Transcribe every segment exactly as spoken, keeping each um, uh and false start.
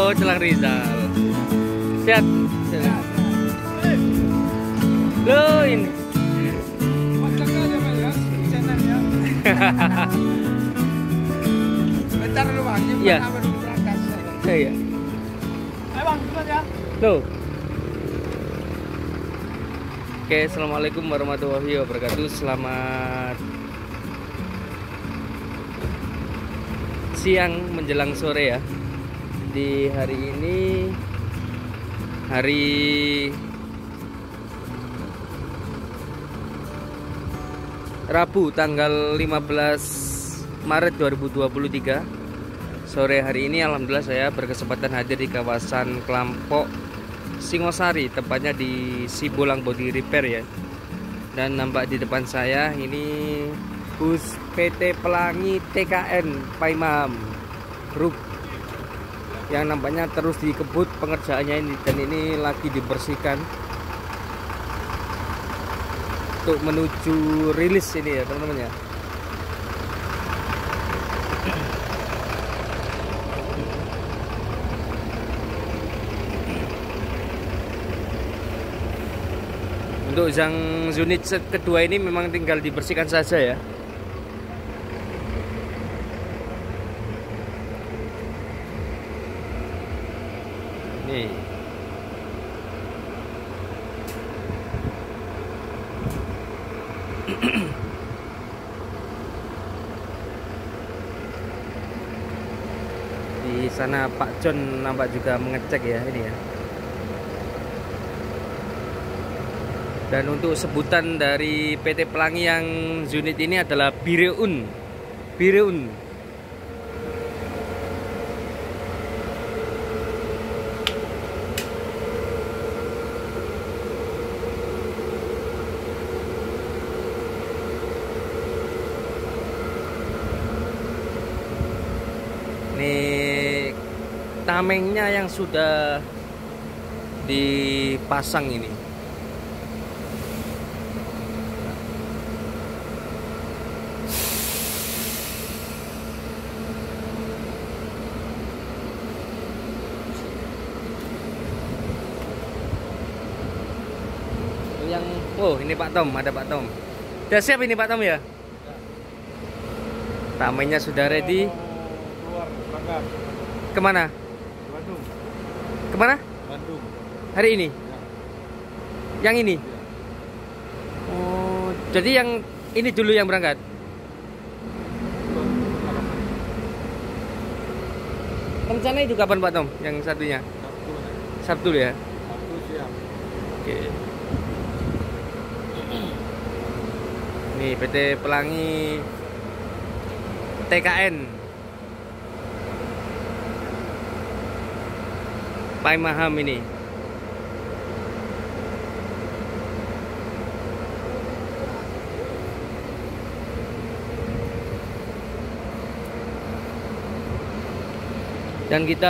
Oh, Celang Rizal. Sehat. Sehat. Loh, ini. Bentar dulu bang, ini Iya. apa dulu berangkat. Iya. Ayo bang, duluan ya. Loh. Oke, assalamualaikum warahmatullahi wabarakatuh. Selamat siang menjelang sore ya. Di hari ini hari Rabu tanggal lima belas Maret dua ribu dua puluh tiga. Sore hari ini alhamdulillah saya berkesempatan hadir di kawasan Klampok Singosari, tepatnya di Sibolang Body Repair ya. Dan nampak di depan saya ini bus P T Pelangi T K N Paimaham Group yang nampaknya terus dikebut pengerjaannya ini, dan ini lagi dibersihkan untuk menuju rilis ini ya teman-teman ya. Untuk yang unit kedua ini memang tinggal dibersihkan saja ya. Nih. Di sana Pak John nampak juga mengecek ya ini ya. Dan untuk sebutan dari P T Pelangi yang unit ini adalah Bireun. Bireun. Ini tamengnya yang sudah dipasang ini. Yang oh ini Pak Tom, ada Pak Tom. Sudah siap ini Pak Tom ya? Tamengnya sudah ready. Keluar berangkat. Kemana? Bandung. Kemana? Bandung. Hari ini? Ya. Yang ini? Oh, jadi yang ini dulu yang berangkat? Rencana itu kapan Pak Tom? Yang satunya? Sabtu. Sabtu ya? Sabtu siang. Oke. Nih P T Pelangi T K N Paimaham ini. Dan kita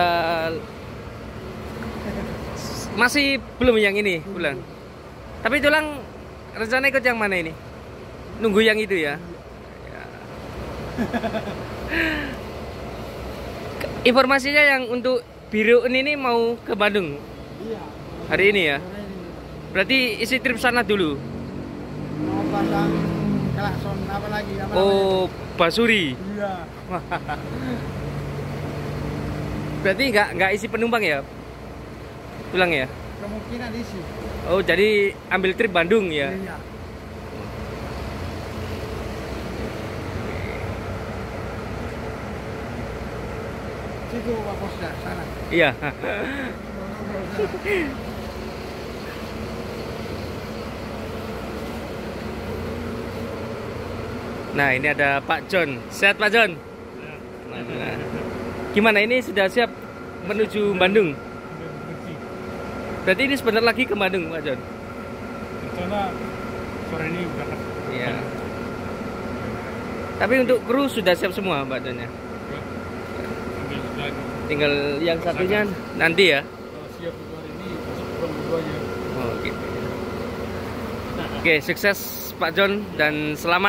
masih belum yang ini pulang. Tapi tulang rencana ikut yang mana ini? Nunggu yang itu ya. Ya. Informasinya yang untuk Bireun ini mau ke Bandung Iya. hari ini ya. Berarti isi trip sana dulu. Mau pasang klakson apa lagi? Apa Oh, Basuri. namanya? Iya. Berarti nggak nggak isi penumpang ya? Pulang ya? Kemungkinan isi. Oh, jadi ambil trip Bandung ya? Iya. Situ Pak Posda sana. Iya. Nah, ini ada Pak John. Sehat Pak John? Nah, gimana ini sudah siap menuju Bandung? Berarti ini sebentar lagi ke Bandung Pak John? Rencana sore ini berangkat. Iya. Tapi untuk kru sudah siap semua Pak John ya? Tinggal yang satunya nanti ya? Siap untuk hari ini, masuk pulang keduanya. Oh, gitu. Oke, sukses Pak John dan selamat.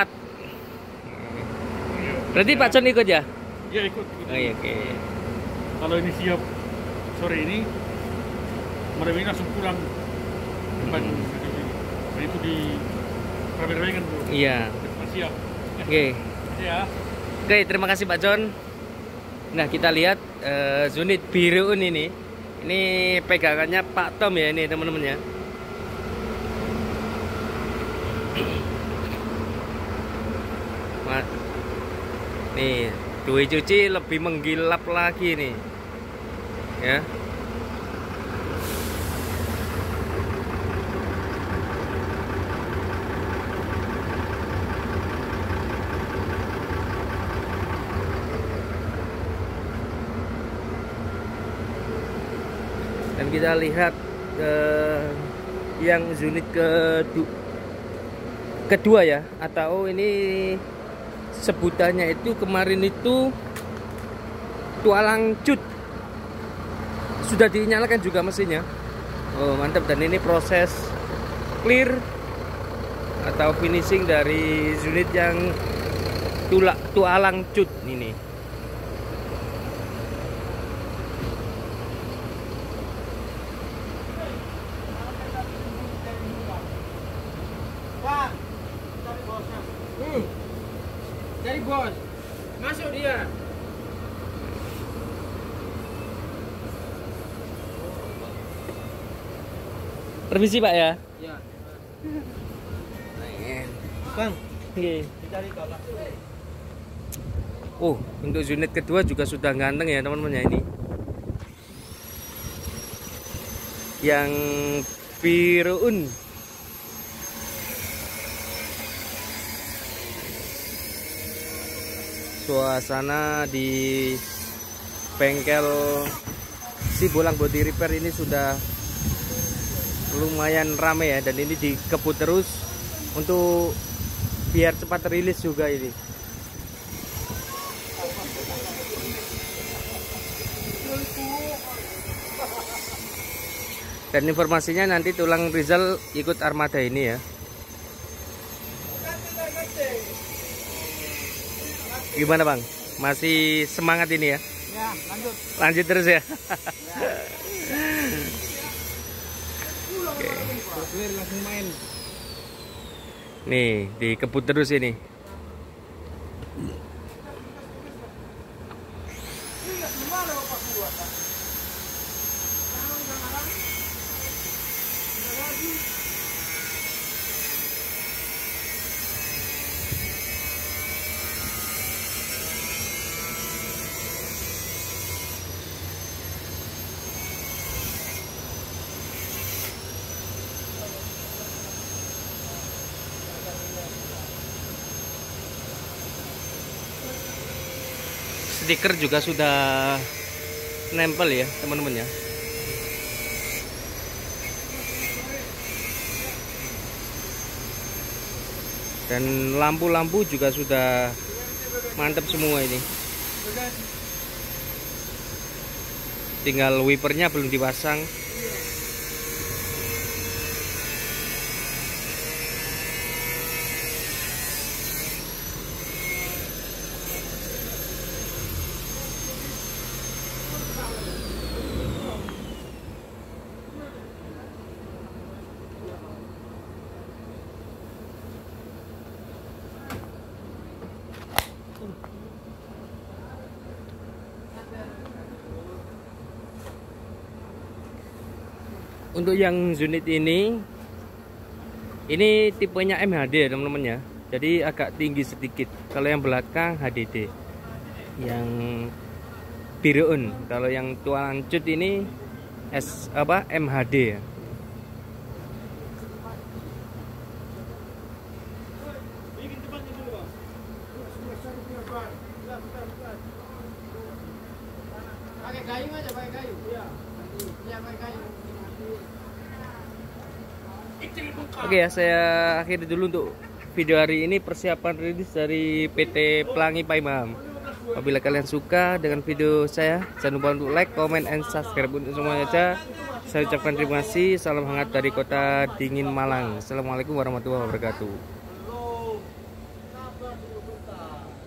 Berarti Pak John ikut ya? Iya ikut. ikut. Oh, iya, oke. Kalau ini siap sore ini malam ini langsung pulang ke Bandung. Nah itu di Rabe-Rabe kan bro. Iya. Siap. Oke. Ya. Oke, terima kasih Pak John. Nah, kita lihat uh, unit biruun ini. Ini pegangannya Pak Tom ya ini teman-teman ya. Nih, dua cuci lebih menggilap lagi nih. Ya. Dan kita lihat eh, yang unit kedu kedua ya, atau ini sebutannya itu kemarin itu tualang cut. Sudah dinyalakan juga mesinnya. Oh mantap, dan ini proses clear atau finishing dari unit yang tulak tualang cut ini. Pak, cari bosnya. Hmm. Cari bos. Masuk dia. Permisi Pak ya. Ya. Bang, Oke. Dicari galak. oh untuk unit kedua juga sudah ganteng ya teman-teman ya ini. Yang biruun. Suasana di bengkel Sibolang Body Repair ini sudah lumayan ramai ya, dan ini dikebut terus untuk biar cepat rilis juga ini. Dan informasinya nanti tulang Rizal ikut armada ini ya. Gimana Bang? Masih semangat ini ya? Ya, lanjut. Lanjut terus ya. Oke. Clear langsung main. Nih, dikebut terus ini. Stiker juga sudah nempel ya teman-teman ya. Dan lampu-lampu juga sudah mantap semua ini. Tinggal wipernya belum dipasang. Untuk yang unit ini, ini tipenya M H D ya teman-teman ya. Jadi agak tinggi sedikit. Kalau yang belakang H D D. Yang biruun. Kalau yang tua lanjut ini S apa M H D ya. Pakai kayu aja, pakai kayu. Iya. Iya, pakai kayu. Oke ya, saya akhiri dulu untuk video hari ini, persiapan rilis dari P T Pelangi Paimam. Apabila kalian suka dengan video saya, jangan lupa untuk like, comment, and subscribe. Untuk semuanya aja, saya ucapkan terima kasih. Salam hangat dari kota dingin Malang. Assalamualaikum warahmatullahi wabarakatuh.